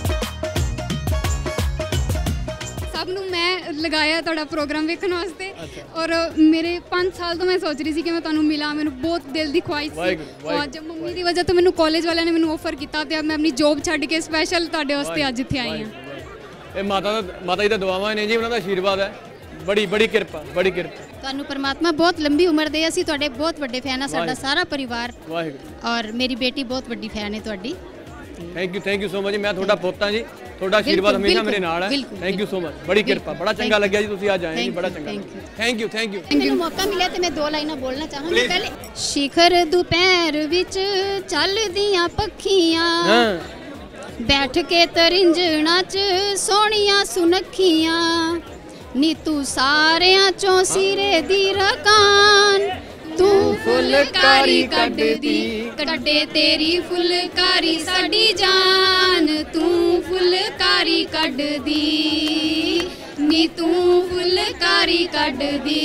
ਸਭ ਨੂੰ ਮੈਂ ਲਗਾਇਆ ਤੁਹਾਡਾ ਪ੍ਰੋਗਰਾਮ ਵੇਖਣ ਵਾਸਤੇ ਔਰ ਮੇਰੇ 5 ਸਾਲ ਤੋਂ ਮੈਂ ਸੋਚ ਰਹੀ ਸੀ ਕਿ ਮੈਂ ਤੁਹਾਨੂੰ ਮਿਲਾਂ ਮੈਨੂੰ ਬਹੁਤ ਦਿਲ ਦੀ ਖੁਆਇਸ਼ ਸੀ ਔਰ ਅੱਜ ਮੰਮੀ ਦੀ ਵਜ੍ਹਾ ਤੋਂ ਮੈਨੂੰ ਕਾਲਜ ਵਾਲਿਆਂ ਨੇ ਮੈਨੂੰ ਆਫਰ ਕੀਤਾ ਤੇ ਮੈਂ ਆਪਣੀ ਜੌਬ ਛੱਡ ਕੇ ਸਪੈਸ਼ਲ ਤੁਹਾਡੇ ਵਾਸਤੇ ਅੱਜ ਇੱਥੇ ਆਈ ਹਾਂ ਇਹ ਮਾਤਾ ਜੀ ਦਾ ਦੁਆਵਾਂ ਨੇ ਜੀ ਉਹਨਾਂ ਦਾ ਆਸ਼ੀਰਵਾਦ ਹੈ ਬੜੀ ਕਿਰਪਾ ਤੁਹਾਨੂੰ ਪਰਮਾਤਮਾ ਬਹੁਤ ਲੰਬੀ ਉਮਰ ਦੇ ਅਸੀਂ ਤੁਹਾਡੇ ਬਹੁਤ ਵੱਡੇ ਫੈਨ ਆ ਸਾਡਾ ਸਾਰਾ ਪਰਿਵਾਰ ਵਾਹਿਗੁਰੂ ਔਰ ਮੇਰੀ ਬੇਟੀ ਬਹੁਤ ਵੱਡੀ ਫੈਨ ਹੈ ਤੁਹਾਡੀ ਥੈਂਕ ਯੂ ਸੋ ਮਚ ਮੈਂ ਤੁਹਾਡਾ ਪੁੱਤ ਹਾਂ ਜੀ ਤੁਹਾਡਾ ਆਸ਼ੀਰਵਾਦ ਹਮੇਸ਼ਾ ਮੇਰੇ ਨਾਲ ਹੈ ਥੈਂਕ ਯੂ ਸੋ ਮਚ ਬੜੀ ਕਿਰਪਾ ਬੜਾ ਚੰਗਾ ਲੱਗਿਆ ਜੀ ਤੁਸੀਂ ਅੱਜ ਆਏ ਜੀ ਬੜਾ ਚੰਗਾ ਥੈਂਕ ਯੂ ਮੈਨੂੰ ਮੌਕਾ ਮਿਲਿਆ ਤੇ ਮੈਂ 2 ਲਾਈਨਾਂ ਬੋਲਣਾ ਚਾਹਾਂਗੀ ਪਹਿਲੇ ਸ਼ਿਖਰ ਦੁਪਹਿਰ ਵਿੱਚ ਚੱਲਦੀਆਂ ਪੱਖੀਆਂ ਬੈਠ ਕੇ ਤਰਿੰਜਣਾ 'ਚ ਸੋਹਣੀਆਂ ਸੁਨੱਖੀਆਂ ਨੀ ਤੂੰ ਸਾਰਿਆਂ ਚੋਂ ਸਿਰੇ ਦੀ ਰਕਾਨ ਤੂੰ ਫੁਲਕਾਰੀ ਕੱਢੇ ਤੇਰੀ ਫੁਲਕਾਰੀ ਸਾਡੀ ਜਾਨ ਤੂੰ ਫੁਲਕਾਰੀ ਕੱਢਦੀ ਨੀ ਤੂੰ ਫੁਲਕਾਰੀ ਕੱਢਦੀ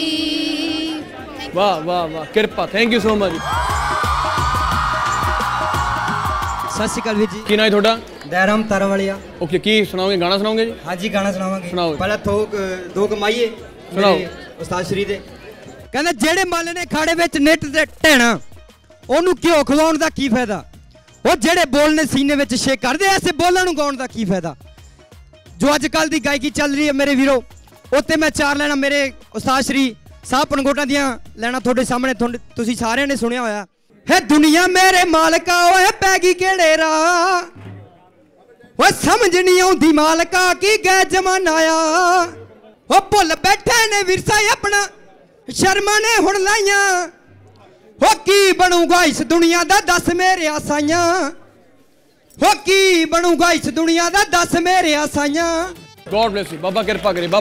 ਵਾਹ ਕਿਰਪਾ ਥੈਂਕ ਯੂ ਸੋ ਮਚ ਸਤਿ ਸ਼੍ਰੀ ਅਕਾਲ ਵੀਰ ਜੀ ਕੀ ਨਾਂ ਹੈ ਤੁਹਾਡਾ ਦੈਰਾਮ ਤਾਰਾਵਾਲੀਆ ਓਕੇ ਕੀ ਸੁਣਾਓਗੇ ਗਾਣਾ ਸੁਣਾਓਗੇ ਜੀ ਹਾਂਜੀ ਗਾਣਾ ਸੁਣਾਵਾਂਗੇ ਸੁਣਾਓ ਪਹਿਲਾਂ ਦੋ ਕਮਾਈਏ ਸੁਣਾਓ ਉਸਤਾਦ ਸ਼੍ਰੀ ਦੇ ਕਹਿੰਦੇ ਜਿਹੜੇ ਮੱਲ ਨੇ ਖਾੜੇ ਵਿੱਚ ਨਿੱਟ ਤੇ ਢਹਿਣਾ ਉਹਨੂੰ ਘਿਓ ਖਵਾਉਣ ਦਾ ਕੀ ਫਾਇਦਾ ਉਹ ਜਿਹੜੇ ਬੋਲ ਨੇ ਸੀਨੇ ਵਿੱਚ ਛੇ ਕਰਦੇ ਐਸੇ ਬੋਲਾਂ ਨੂੰ ਗਾਉਣ ਦਾ ਕੀ ਫਾਇਦਾ ਜੋ ਅੱਜ ਕੱਲ ਦੀ ਗਾਇਕੀ ਚੱਲ ਰਹੀ ਹੈ ਮੇਰੇ ਵੀਰੋ ਉੱਤੇ ਮੈਂ 4 ਲੈਣਾ ਮੇਰੇ ਉਸਤਾਦ ਸ਼੍ਰੀ ਸਾਹਿਬ ਪਨਗੋਟਾਂ ਦੀਆਂ ਲੈਣਾ ਤੁਹਾਡੇ ਸਾਹਮਣੇ ਤੁਸੀਂ ਸਾਰਿਆਂ ਨੇ ਸੁਣਿਆ ਹੋਇਆ ਹੈ ਦੁਨੀਆ ਮੇਰੇ ਮਾਲਕਾ ਓਏ ਪੈ ਗਈ ਕਿਹੜੇ ਰਾਹ ਓਏ ਸਮਝ ਨਹੀਂ ਆਉਂਦੀ ਮਾਲਕਾ ਕੀ ਗਏ ਜ਼ਮਾਨਾ ਆ ਉਹ ਭੁੱਲ ਬੈਠੇ ਨੇ ਵਿਰਸਾ ਆਪਣਾ ਸ਼ਰਮਾਂ ਨੇ ਹੁਣ ਲਾਈਆਂ ਹੋ ਕੀ ਬਣੂਗਾ ਇਸ ਦੁਨੀਆ ਦਾ ਦੱਸ ਮੇਰੇ ਆਸਾਈਆਂ ਹੋ ਕੀ ਬਣੂਗਾ ਇਸ ਦੁਨੀਆ ਦਾ ਦੱਸ ਮੇਰੇ ਆਸਾਈਆਂ ਗੋਡ ਬlesਸ ਯੂ ਬਾਬਾ ਕਿਰਪਾ ਕਰੇ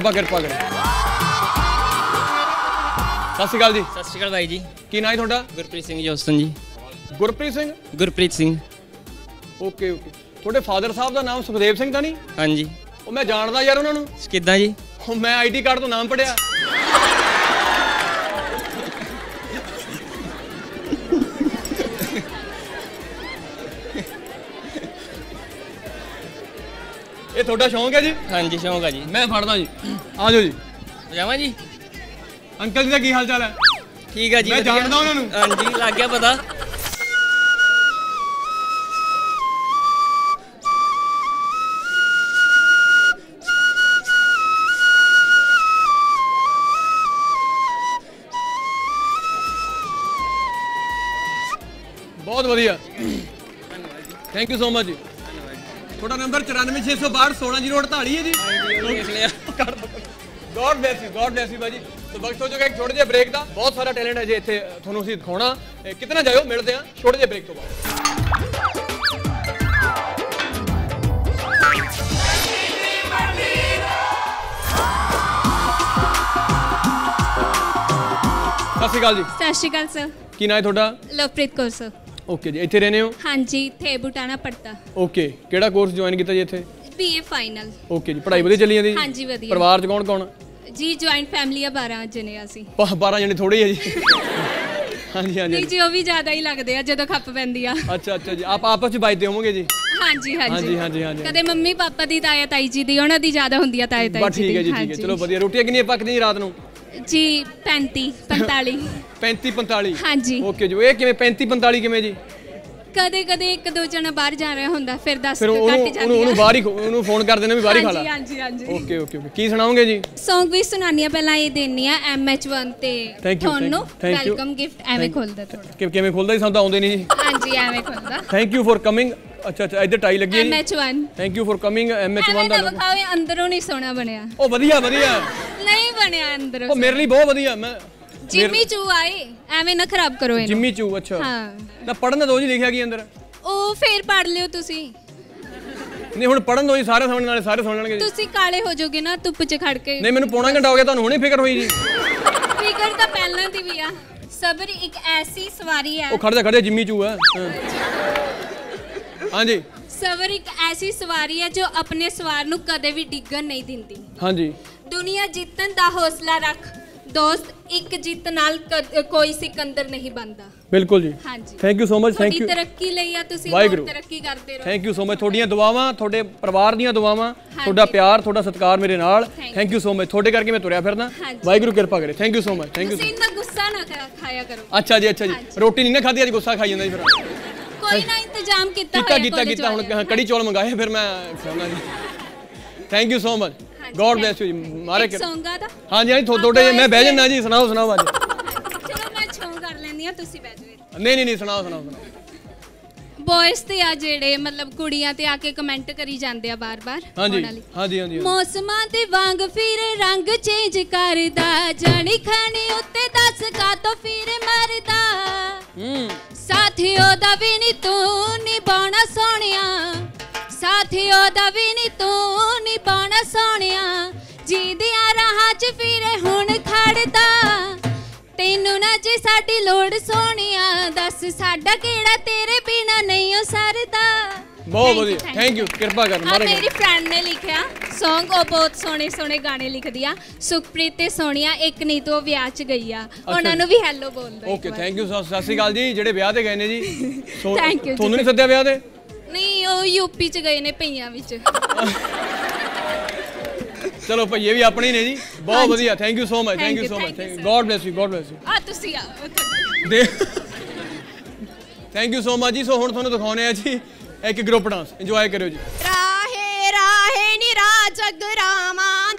ਸਤਿ ਸ਼੍ਰੀ ਅਕਾਲ ਜੀ ਸਤਿ ਸ਼੍ਰੀ ਅਕਾਲ ਭਾਈ ਜੀ ਕੀ ਨਾਂ ਹੈ ਤੁਹਾਡਾ ਗੁਰਪ੍ਰੀਤ ਸਿੰਘ ਜੋਸਨ ਜੀ ਗੁਰਪ੍ਰੀਤ ਸਿੰਘ ਓਕੇ ਤੁਹਾਡੇ ਫਾਦਰ ਸਾਹਿਬ ਦਾ ਨਾਮ ਸੁਖਦੇਵ ਸਿੰਘ ਤਾਂ ਨਹੀਂ ਹਾਂਜੀ ਉਹ ਮੈਂ ਜਾਣਦਾ ਯਾਰ ਉਹਨਾਂ ਨੂੰ ਕਿੱਦਾਂ ਜੀ ਮੈਂ ਆਈਡੀ ਕਾਰਡ ਤੋਂ ਨਾਮ ਪੜਿਆ ਇਹ ਤੁਹਾਡਾ ਸ਼ੌਂਕ ਹੈ ਜੀ ਹਾਂਜੀ ਸ਼ੌਂਕ ਹੈ ਜੀ ਮੈਂ ਫੜਦਾ ਜੀ ਆ ਜਾਓ ਜੀ ਜਾਵਾਂ ਜੀ ਅੰਕਲ ਜੀ ਦਾ ਕੀ ਹਾਲ ਚਾਲ ਹੈ ਠੀਕ ਹੈ ਜੀ ਮੈਂ ਜਾਣਦਾ ਉਹਨਾਂ ਨੂੰ ਹਾਂਜੀ ਲੱਗ ਗਿਆ ਪਤਾ ਬਹੁਤ ਵਧੀਆ ਥੈਂਕ ਯੂ ਸੋ ਮਚ ਜੀ ਤੁਹਾਡਾ ਨੰਬਰ 9462616048 ਹੈ ਜੀ ਦੇਖ ਲਿਆ ਗੋਡ ਬlesਸ ਯੂ ਭਾਜੀ तो वक्त हो जाएगा एक छोटे ਜਿਹੇ ब्रेक ਦਾ ਬਹੁਤ ਸਾਰਾ ਟੈਲੈਂਟ ਹੈ ਜੇ ਇੱਥੇ ਤੁਹਾਨੂੰ ਅਸੀਂ ਦਿਖਾਉਣਾ ਕਿਤਨਾ ਜਾਇਓ ਮਿਲਦੇ ਆ ਛੋਟੇ ਜਿਹੇ ब्रेक ਤੋਂ ਬਾਅਦ ਸਤਿ ਸ਼੍ਰੀ ਅਕਾਲ ਜੀ ਸਤਿ ਸ਼੍ਰੀ ਅਕਾਲ ਸਰ ਕੀ ਨਾਂ ਹੈ ਤੁਹਾਡਾ ਲਵਪ੍ਰੀਤ ਕੌਰ ਸਰ ਓਕੇ ਜੀ ਇੱਥੇ ਰਹਿੰਦੇ ਹੋ ਹਾਂਜੀ ਇੱਥੇ ਬੁਟਾਣਾ ਪੜਤਾ ਓਕੇ ਕਿਹੜਾ ਕੋਰਸ ਜੁਆਇਨ ਕੀਤਾ ਜੀ ਇੱਥੇ ਬੀਏ ਫਾਈਨਲ ਓਕੇ ਜੀ ਪੜ੍ਹਾਈ ਵਧੀਆ ਚੱਲੀ ਜਾਂਦੀ ਜੀ ਹਾਂਜੀ ਵਧੀਆ ਪਰਿਵਾਰ 'ਚ ਕੌਣ ਜੀ ਜੁਆਇੰਟ ਫੈਮਿਲੀ ਆ 12 ਜਣੇ ਅਸੀਂ 12 ਜਣੇ ਥੋੜੇ ਆ ਜੀ ਹਾਂਜੀ ਜੀ ਉਹ ਵੀ ਜ਼ਿਆਦਾ ਹੀ ਲੱਗਦੇ ਆ ਜਦੋਂ ਖੱਪ ਪੈਂਦੀ ਆ ਅੱਛਾ ਜੀ ਆਪ ਆਪਸ 'ਚ ਵੱਜਦੇ ਹੋਵੋਗੇ ਜੀ ਹਾਂਜੀ ਕਦੇ ਮੰਮੀ ਪਾਪਾ ਦੀ ਤਾਇਆ ਤਾਈ ਜੀ ਦੀ ਉਹਨਾਂ ਦੀ ਜ਼ਿਆਦਾ ਹੁੰਦੀ ਆ ਤਾਇਆ ਤਾਈ ਜੀ ਦੀ ਠੀਕ ਹੈ ਚਲੋ ਵਧੀਆ ਰੋਟੀਆਂ ਕਿੰਨੀਆਂ ਪੱਕਦੀਆਂ ਰਾਤ ਨੂੰ ਜੀ 35 45 35 45 ਹਾਂਜੀ ਓਕੇ ਜੀ ਇਹ ਕਿਵੇਂ 35 45 ਕਿਵੇਂ ਜੀ ਕਦੇ ਕਦੇ ਇੱਕ ਦੋ ਜਣਾ ਬਾਹਰ ਜਾ ਰਿਹਾ ਹੁੰਦਾ ਫਿਰ 10 ਫਿਰ ਘੱਟ ਜਾਂਦੀ ਉਹਨੂੰ ਬਾਹਰ ਹੀ ਉਹਨੂੰ ਫੋਨ ਕਰ ਦੇਣਾ ਵੀ ਬਾਹਰ ਹੀ ਖਾ ਲਾ। ਹਾਂਜੀ ਹਾਂਜੀ ਓਕੇ ਓਕੇ ਓਕੇ ਕੀ ਸੁਣਾਓਗੇ ਜੀ? ਸੌਂਗ ਵੀ ਸੁਣਾਨੀ ਆ ਪਹਿਲਾਂ ਇਹ ਦੇਣੀ ਆ MH1 ਤੇ ਤੁਹਾਨੂੰ ਵੈਲਕਮ ਗਿਫਟ ਐਵੇਂ ਖੋਲਦਾ ਥੋੜਾ। ਕਿਵੇਂ ਖੋਲਦਾ ਜੀ? ਸਾਨੂੰ ਤਾਂ ਆਉਂਦੇ ਨਹੀਂ ਜੀ। ਹਾਂਜੀ ਐਵੇਂ ਖੋਲਦਾ। Thank you for coming. ਅੱਛਾ ਅੱਛਾ ਇੱਧਰ ਟਾਈ ਲੱਗੀ ਹੈ ਜੀ MH1। Thank you for coming MH1 ਦਾ ਲੋਗੋ। ਖਾਵੇ ਅੰਦਰੋਂ ਨਹੀਂ ਸੋਹਣਾ ਬਣਿਆ। ਉਹ ਵਧੀਆ ਵਧੀਆ ਨਹੀਂ ਬਣਿਆ ਅੰਦਰੋਂ। ਉਹ ਮੇਰੇ ਲਈ ਬਹੁਤ ਵਧੀਆ। ਮੈਂ ਜਿੰਮੀ ਚੂ ਆਏ ਐਵੇਂ ਨਾ ਖਰਾਬ ਕਰੋ ਇਹਨੂੰ। ਜਿੰਮੀ ਚੂ ਅੱਛਾ ਹਾਂ ਨਾ ਪੜਨ ਦੋ ਜੀ ਲਿਖਿਆ ਕੀ ਅੰਦਰ? ਉਹ ਫੇਰ ਪੜ ਲਿਓ ਤੁਸੀਂ। ਨਹੀਂ ਹੁਣ ਪੜਨ ਦੋ ਜੀ ਸਾਰੇ ਸਮਝਣ ਵਾਲੇ ਸਾਰੇ ਸੁਣ ਲੈਣਗੇ। ਤੁਸੀਂ ਕਾਲੇ ਹੋ ਜਾਓਗੇ ਨਾ ਧੁੱਪ 'ਚ ਖੜ ਕੇ। ਨਹੀਂ ਮੈਨੂੰ ਪੌਣਾ ਘੰਟਾ ਹੋ ਗਿਆ ਤੁਹਾਨੂੰ ਹੁਣੇ ਫਿਕਰ ਹੋਈ ਜੀ। ਫਿਕਰ ਤਾਂ ਪਹਿਲਾਂ ਦੀ ਵੀ ਆ। ਸਬਰ ਇੱਕ ਐਸੀ ਸਵਾਰੀ ਹੈ। ਉਹ ਖੜ ਜਾ ਜਿੰਮੀ ਚੂ ਹੈ। ਹਾਂਜੀ ਸਬਰ ਇੱਕ ਐਸੀ ਸਵਾਰੀ ਹੈ ਜੋ ਆਪਣੇ ਸਵਾਰ ਨੂੰ ਕਦੇ ਵੀ ਡਿੱਗਣ ਨਹੀਂ ਦਿੰਦੀ। ਹਾਂਜੀ ਦੁਨੀਆ ਜਿੱਤਣ ਦਾ ਹੌਸਲਾ ਰੱਖ ਦੋਸਤ, ਇੱਕ ਜਿੱਤ ਨਾਲ ਕੋਈ ਸਿਕੰਦਰ ਨਹੀਂ ਬਣਦਾ। ਬਿਲਕੁਲ ਜੀ। ਹਾਂਜੀ thank you so much. Thank you. ਤਰੱਕੀ ਲਈ ਆ ਤੁਸੀਂ ਹੋਰ ਤਰੱਕੀ ਕਰਦੇ ਰਹੋ। Thank you so much. ਤੁਹਾਡੀਆਂ ਦੁਆਵਾਂ ਤੁਹਾਡੇ ਪਰਿਵਾਰ ਦੀਆਂ ਦੁਆਵਾਂ ਤੁਹਾਡਾ ਪਿਆਰ ਤੁਹਾਡਾ ਸਤਿਕਾਰ ਮੇਰੇ ਨਾਲ। Thank you so much. ਤੁਹਾਡੇ ਕਰਕੇ ਮੈਂ ਤੁਰਿਆ ਫਿਰਦਾ। ਵਾਹਿਗੁਰੂ ਕਿਰਪਾ ਕਰੇ। Thank you so much. Thank you. ਤੁਸੀਂ ਇੰਨਾ ਗੁੱਸਾ ਨਾ ਖਾਇਆ ਕਰੋ। ਅੱਛਾ ਜੀ ਅੱਛਾ ਜੀ ਰੋਟੀ ਨਹੀਂ ਨਾ ਖਾਧੀ ਅੱਜ ਗੁੱਸਾ ਖਾਈ ਜਾਂਦਾ ਜੀ ਫਿਰ। ਕੋਈ ਨਾ ਇੰਤਜ਼ਾਮ ਕੀਤਾ ਹੁਣ ਕੜੀ ਚੌਲ ਮੰਗਾਏ ਫਿਰ ਮੈਂ ਖਾਣਾ ਜੀ। Thank you so much. God bless you ਜੀ। ਮਾਰੇ ਕਿ ਸੌਂਗਾ ਦਾ ਹਾਂਜੀ ਹਾਂਜੀ ਤੁਹਾਡੇ ਮੈਂ ਬਹਿ ਜੰਨਾ ਜੀ। ਸੁਣਾਓ ਅੱਜ। ਚਲੋ ਮੈਂ ਛੋਂ ਕਰ ਲੈਂਦੀ ਆ ਤੁਸੀਂ ਬਹਿ ਜਾਓ। ਨਹੀਂ ਸੁਣਾਓ। ਬॉयਜ਼ ਤੇ ਆ ਜਿਹੜੇ ਮਤਲਬ ਕੁੜੀਆਂ ਤੇ ਆ ਕੇ ਕਮੈਂਟ ਕਰੀ ਜਾਂਦੇ ਆ ਬਾਰ-ਬਾਰ। ਹਾਂਜੀ ਮੌਸਮਾਂ ਦੇ ਵਾਂਗ ਫਿਰ ਰੰਗ ਚੇਂਜ ਕਰਦਾ ਜਾਣੀ ਖਾਣੀ ਉੱਤੇ ਦੱਸ ਕਾ ਤੋ ਫਿਰ ਮਰਦਾ ਸਾਥੀਓ ਦਾ ਵੀ ਨੀ ਤੂੰ ਨਿਭਾਉਣਾ ਸੋਹਣਿਆ ਸਾਥੀਓ ਦਾ ਵੀ ਨੀ ਤੂੰ ਨਿਭਾਉਣਾ ਸੋਹਣਿਆ ਜੀਂਦਿਆਂ ਰਾਹਾਂ 'ਚ ਫਿਰੇ ਹੁਣ ਖੜਦਾ ਤੈਨੂੰ ਨਾ ਜੇ ਸਾਡੀ ਲੋੜ ਸੋਹਣਿਆ ਦੱਸ ਸਾਡਾ ਕਿਹੜਾ ਤੇਰੇ ਬਿਨਾ ਨਹੀਂ ਉਹ ਸਰਦਾ। ਬਹੁਤ ਵਧੀਆ ਥੈਂਕ ਯੂ ਕਿਰਪਾ ਕਰ। ਮੇਰੀ ਫਰੈਂਡ ਨੇ ਲਿਖਿਆ ਸੌਂਗ ਉਹ ਬਹੁਤ ਸੋਹਣੇ ਗਾਣੇ ਲਿਖਦੀ ਆ ਸੁਖਪ੍ਰੀਤ ਤੇ ਸੋਹਣਿਆ ਇੱਕ ਨਹੀਂ ਤੋਂ ਵਿਆਹ 'ਚ ਗਈ ਆ ਉਹਨਾਂ ਨੂੰ ਵੀ ਹੈਲੋ ਬੋਲਦਾ। ਓਕੇ ਥੈਂਕ ਯੂ ਸਤਿ ਸ਼੍ਰੀ ਅਕਾਲ ਜੀ ਜਿਹੜੇ ਵਿਆਹ ਤੇ ਗਏ ਨੇ ਜੀ। Thank you. ਤੁਹਾਨੂੰ ਨਹੀਂ ਸੱਦਿਆ ਵਿਆਹ ਤੇ? ਨਹੀਂ ਉਹ ਯੂਪੀ 'ਚ ਗਏ ਨੇ ਪਈਆਂ ਵਿੱਚ। ਚਲੋ ਭਈਏ ਵੀ ਆਪਣੇ ਨੇ ਜੀ ਬਹੁਤ ਵਧੀਆ। Thank you so much. Thank you so much. God bless you. God bless you. ਆ ਤੁਸੀਂ ਆ ਥੈਂਕ ਯੂ ਸੋ ਮਚ ਜੀ। ਸੋ ਹੁਣ ਤੁਹਾਨੂੰ ਦਿਖਾਉਣੇ ਆ ਜੀ ਇੱਕ ਗਰੁੱਪ ਡਾਂਸ। ਇੰਜੋਏ ਕਰਿਓ ਜੀ। ਰਾਹੇ ਨਿਰਾ ਜਗਰਾਵਾਂ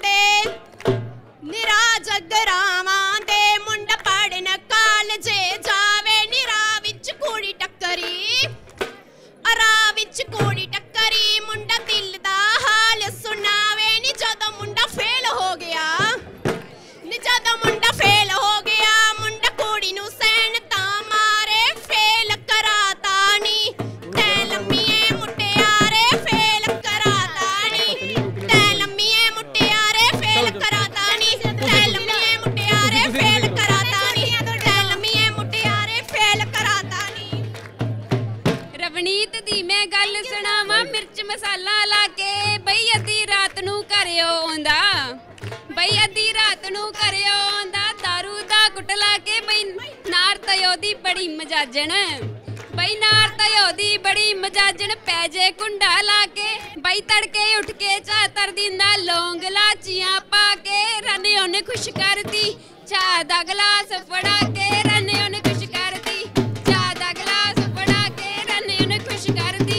ਦੇ ਮੁੰਡਾ ਪੜਨ ਕਾਲਜੇ ਜਾਵੇ ਨਿਰਾ ਵਿੱਚ ਕੁੜੀ ਟੱਕਰੀ ਮੁੰਡਾ ਦਿਲ ਦਾ ਹਾਲ ਸੁਣਾਵੇ ਨੀ ਜਦੋਂ ਮੁੰਡਾ ਫੇਲ ਹੋ ਗਿਆ ਮੁੰਡਾ ਕੁੜੀ ਨੂੰ ਸੈਨ ਤਾਂ ਮਾਰੇ ਫੇਲ ਕਰਾਤਾ ਨੀ ਤੈ ਲੰਮੀਏ ਮੁਟਿਆਰੇ ਫੇਲ ਕਰਾਤਾ ਨੀ ਤੈ ਲੰਮੀਏ ਮੁਟਿਆਰੇ ਫੇਲ ਕਰਾਤਾ ਨੀ ਤੈ ਲੰਮੀਏ ਮੁਟਿਆਰੇ ਫੇਲ ਕਰਾਤਾ ਨੀ ਤੈ ਲੰਮੀਏ ਮੁਟਿਆਰੇ ਫੇਲ ਕਰਾਤਾ ਨੀ। ਰਵਨੀਤ ਦੀ ਮੈਂ ਗੱਲ ਸੁਣਾਵਾਂ ਮਿਰਚ ਮਸਾਲਾ ਲਾ ਕੇ ਬਈ ਅੱਧੀ ਰਾਤ ਨੂੰ ਘਰਿਓ ਆਉਂਦਾ ਦਾਰੂ ਦਾ ਕੁੱਟ ਲਾ ਕੇ ਬਈ ਨਾਰ ਤਯੋ ਦੀ ਬੜੀ ਮਜਾਜਣ ਪੈ ਜੇ ਕੁੰਡਾ ਲਾ ਕੇ ਬਈ ਤੜਕੇ ਉੱਠ ਕੇ ਚਾਹ ਤਰ ਦਿੰਦਾ ਲੌਂਗ ਲਾਚੀਆਂ ਪਾ ਕੇ ਰਨੇ ਉਹਨੇ ਖੁਸ਼ ਕਰਦੀ ਚਾਹ ਦਾ ਗਲਾਸ ਫੜਾ ਕੇ ਰਨੇ ਉਹਨੇ ਖੁਸ਼ ਕਰਦੀ ਚਾਹ ਦਾ ਗਲਾਸ ਫੜਾ ਕੇ ਰਨੇ ਉਹਨੇ ਖੁਸ਼ करदी।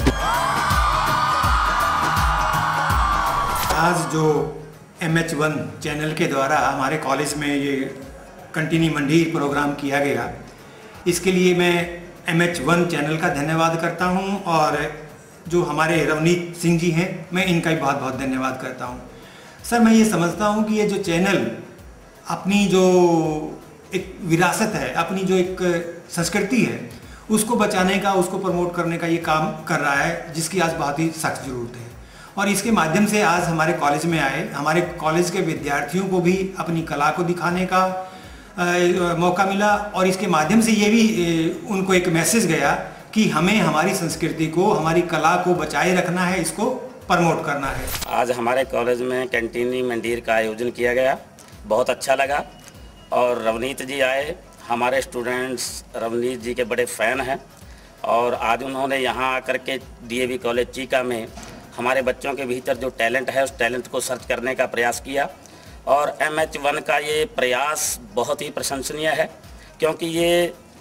आज जो MH1 चैनल के द्वारा हमारे कॉलेज में ये कंटेनी मंडीर प्रोग्राम किया गया, इसके लिए मैं MH1 चैनल का धन्यवाद करता हूं और जो हमारे रवनीत सिंह जी हैं मैं इनका भी बहुत बहुत धन्यवाद करता हूं। सर मैं ये समझता हूं कि ये जो चैनल अपनी जो एक विरासत है, अपनी जो एक संस्कृति है, उसको बचाने का, उसको प्रमोट करने का ये काम कर रहा है, जिसकी आज बहुत ही सख्त ज़रूरत है। और इसके माध्यम से आज हमारे कॉलेज में आए, हमारे कॉलेज के विद्यार्थियों को भी अपनी कला को दिखाने का मौका मिला और इसके माध्यम से ये भी उनको एक मैसेज गया कि हमें हमारी संस्कृति को, हमारी कला को बचाए रखना है, इसको प्रमोट करना है। आज हमारे कॉलेज में कैंटीनी मंडीर का आयोजन किया गया, बहुत अच्छा लगा। और रवनीत जी आए, हमारे स्टूडेंट्स रवनीत जी के बड़े फ़ैन हैं और आज उन्होंने यहाँ आकर के D.A.V कॉलेज चीका में हमारे बच्चों के भीतर जो टैलेंट है उस टैलेंट को सर्च करने का प्रयास किया। और MH1 का ये प्रयास बहुत ही प्रशंसनीय है, क्योंकि ये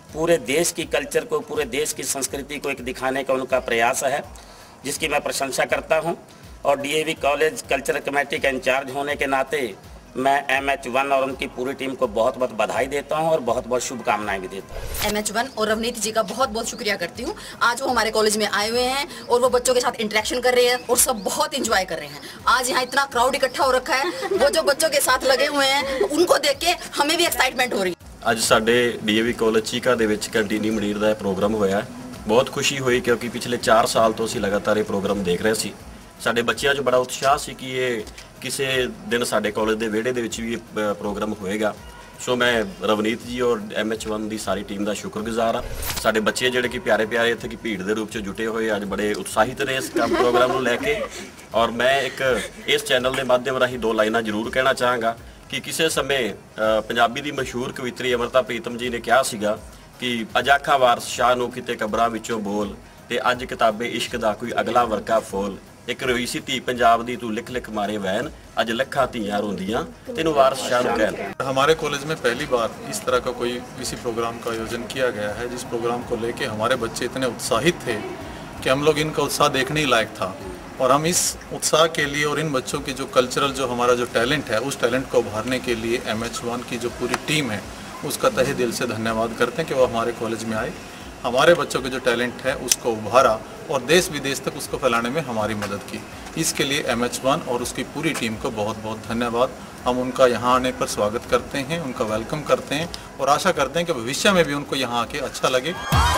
पूरे देश की कल्चर को, पूरे देश की संस्कृति को एक दिखाने का उनका प्रयास है, जिसकी मैं प्रशंसा करता हूं। और DAV कॉलेज कल्चरल कमेटी का इंचार्ज होने के नाते मैं MH1 और उनकी पूरी टीम को बहुत बहुत बधाई देता हूं और बहुत बहुत शुभकामनाएं भी देता हूं। MH1 और रवनीत जी का बहुत बहुत शुक्रिया करती हूं। आज वो हमारे कॉलेज में आए हुए हैं और वो बच्चों के साथ इंटरेक्शन कर रहे हैं और सब बहुत इंजॉय कर रहे हैं। आज यहाँ इतना क्राउड इकट्ठा हो रखा है, वो जो बच्चों के साथ लगे हुए हैं उनको देख के हमें भी एक्साइटमेंट हो रही है। ਅੱਜ ਸਾਡੇ DAV ਕਾਲਜ ਚੀਕਾ ਦੇ ਵਿੱਚ ਕੰਟੀਨੀ ਮੰਡੀਰ ਦਾ ਇਹ ਪ੍ਰੋਗਰਾਮ ਹੋਇਆ। ਬਹੁਤ ਖੁਸ਼ੀ ਹੋਈ ਕਿਉਂਕਿ ਪਿਛਲੇ 4 ਸਾਲ ਤੋਂ ਅਸੀਂ ਲਗਾਤਾਰ ਇਹ ਪ੍ਰੋਗਰਾਮ ਦੇਖ ਰਹੇ ਸੀ। ਸਾਡੇ ਬੱਚਿਆਂ 'ਚ ਬੜਾ ਉਤਸ਼ਾਹ ਸੀ ਕਿ ਇਹ ਕਿਸੇ ਦਿਨ ਸਾਡੇ ਕਾਲਜ ਦੇ ਵਿਹੜੇ ਦੇ ਵਿੱਚ ਵੀ ਇਹ ਪ੍ਰੋਗਰਾਮ ਹੋਏਗਾ। ਸੋ ਮੈਂ ਰਵਨੀਤ ਜੀ ਔਰ MH1 ਦੀ ਸਾਰੀ ਟੀਮ ਦਾ ਸ਼ੁਕਰਗੁਜ਼ਾਰ ਹਾਂ। ਸਾਡੇ ਬੱਚੇ ਜਿਹੜੇ ਕਿ ਪਿਆਰੇ ਪਿਆਰੇ ਇੱਥੇ ਕੀ ਭੀੜ ਦੇ ਰੂਪ 'ਚ ਜੁਟੇ ਹੋਏ ਅੱਜ ਬੜੇ ਉਤਸ਼ਾਹਿਤ ਨੇ ਇਸ ਪ੍ਰੋਗਰਾਮ ਨੂੰ ਲੈ ਕੇ। ਔਰ ਮੈਂ ਇੱਕ ਇਸ ਚੈਨਲ ਦੇ ਮਾਧਿਅਮ ਰਾਹੀਂ 2 ਲਾਈਨਾਂ ਜ਼ਰੂਰ ਕਹਿਣਾ ਚਾਹਾਂਗਾ ਕਿ ਕਿਸੇ ਸਮੇਂ ਪੰਜਾਬੀ ਦੀ ਮਸ਼ਹੂਰ ਕਵਿੱਤਰੀ ਅਮਰਤਾ ਪ੍ਰੀਤਮ ਜੀ ਨੇ ਕਿਹਾ ਸੀਗਾ ਕਿ ਅਜਾਖਾ ਵਾਰਸ ਸ਼ਾਹ ਨੂੰ ਕਿਤੇ ਕਬਰਾਂ ਵਿੱਚੋਂ ਬੋਲ ਤੇ ਅੱਜ ਕਿਤਾਬੇ ਇਸ਼ਕ ਦਾ ਕੋਈ ਅਗਲਾ ਵਰਕਾ ਫੋਲ। एक रोई सी धी पंजाब दी तू लिख लिख मारे वैन अज लखा धीयां रोंदियां तेनू वारस शाह नूं कहन। हमारे कॉलेज में पहली बार इस तरह का कोई किसी प्रोग्राम का आयोजन किया गया है, जिस प्रोग्राम को लेके हमारे बच्चे इतने उत्साहित थे कि हम लोग इनका उत्साह देखने ही लायक था। और हम इस उत्साह के लिए और इन बच्चों की जो कल्चरल जो हमारा जो टैलेंट है उस टैलेंट को उभारने के लिए MH1 की जो पूरी टीम है उसका तहे दिल से धन्यवाद करते हैं कि वो हमारे कॉलेज में आए, हमारे बच्चों के जो टैलेंट है उसको उभारा और देश विदेश तक उसको फैलाने में हमारी मदद की। इसके लिए MH1 और उसकी पूरी टीम को बहुत बहुत धन्यवाद। हम उनका यहाँ आने पर स्वागत करते हैं, उनका वेलकम करते हैं और आशा करते हैं कि भविष्य में भी उनको यहाँ आके अच्छा लगे।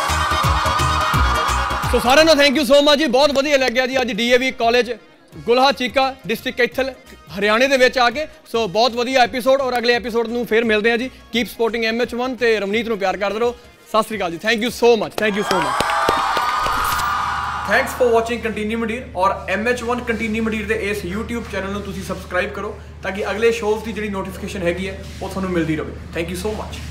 सो सारे नो थैंक यू सो मच जी, बहुत वधिया लग्या जी अज DAV college Guhla Cheeka district Kaithal हरियाणे ਦੇ ਵਿੱਚ ਆ ਕੇ। ਸੋ ਬਹੁਤ ਵਧੀਆ ਐਪੀਸੋਡ ਔਰ ਅਗਲੇ ਐਪੀਸੋਡ ਨੂੰ ਫੇਰ ਮਿਲਦੇ ਆ ਜੀ। ਕੀਪ ਸਪੋਰਟਿੰਗ MH1 ਤੇ ਰਵਨੀਤ ਨੂੰ ਪਿਆਰ ਕਰਦੇ ਰਹੋ। ਸਤਿ ਸ੍ਰੀ ਅਕਾਲ ਜੀ, thank you so much, thank you so much. Thanks for watching कंटीनी मंडीर और MH1 कंटीनी मंडीर के इस YouTube चैनल में तुसी सबसक्राइब करो ताकि अगले शोज़ की जी नोटिफिकेशन हैगी है वो थानू मिलती रहे। Thank you so much.